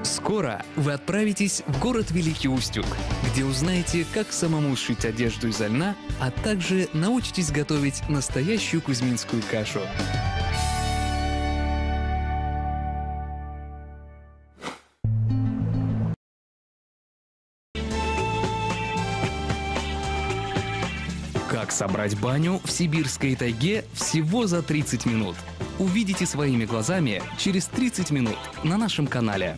Скоро вы отправитесь в город Великий Устюг, где узнаете, как самому сшить одежду изо льна, а также научитесь готовить настоящую кузьминскую кашу. Как собрать баню в сибирской тайге всего за 30 минут. Увидите своими глазами через 30 минут на нашем канале.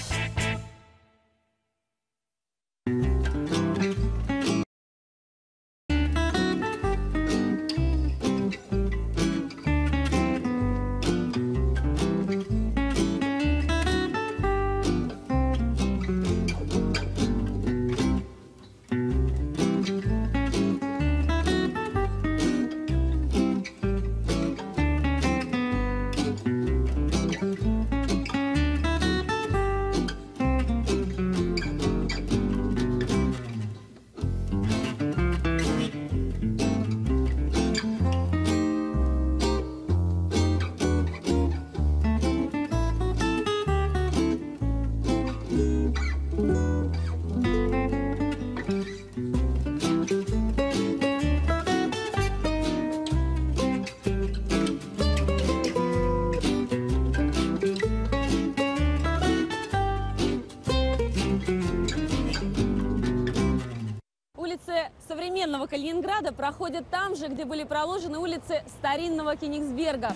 Улицы современного Калининграда проходят там же, где были проложены улицы старинного Кенигсберга.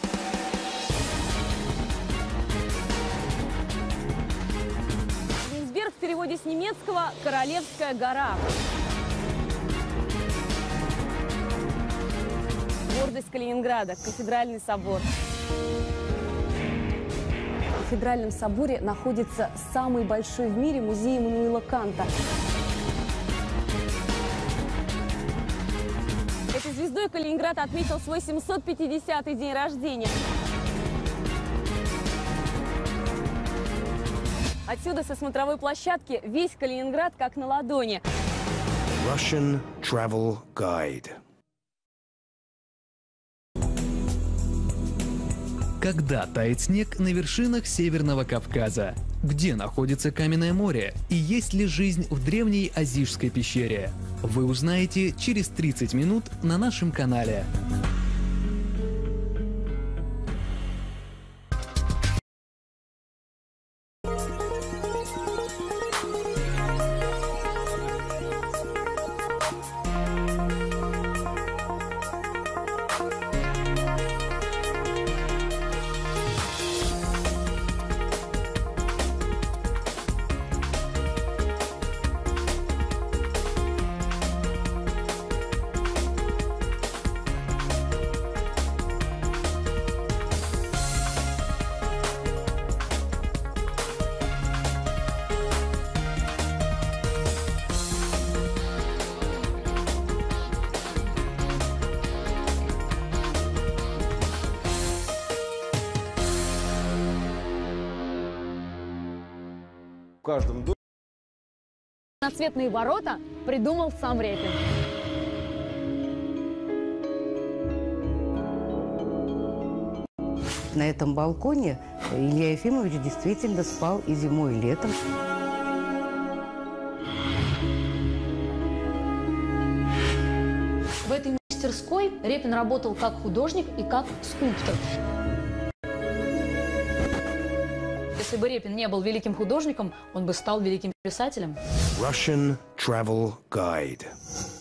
Кенигсберг в переводе с немецкого «Королевская гора». Гордость Калининграда – Кафедральный собор. В Кафедральном соборе находится самый большой в мире музей Иммануила Канта. Этой звездой Калининград отметил свой 750-й день рождения. Отсюда, со смотровой площадки, весь Калининград как на ладони. Russian Travel Guide. Когда тает снег на вершинах Северного Кавказа? Где находится Каменное море? И есть ли жизнь в древней Азижской пещере? Вы узнаете через 30 минут на нашем канале. В каждом доме Одноцветные ворота придумал сам Репин. На этом балконе Илья Ефимович действительно спал и зимой, и летом. В этой мастерской Репин работал как художник и как скульптор. Если бы Репин не был великим художником, он бы стал великим писателем. Russian Travel Guide.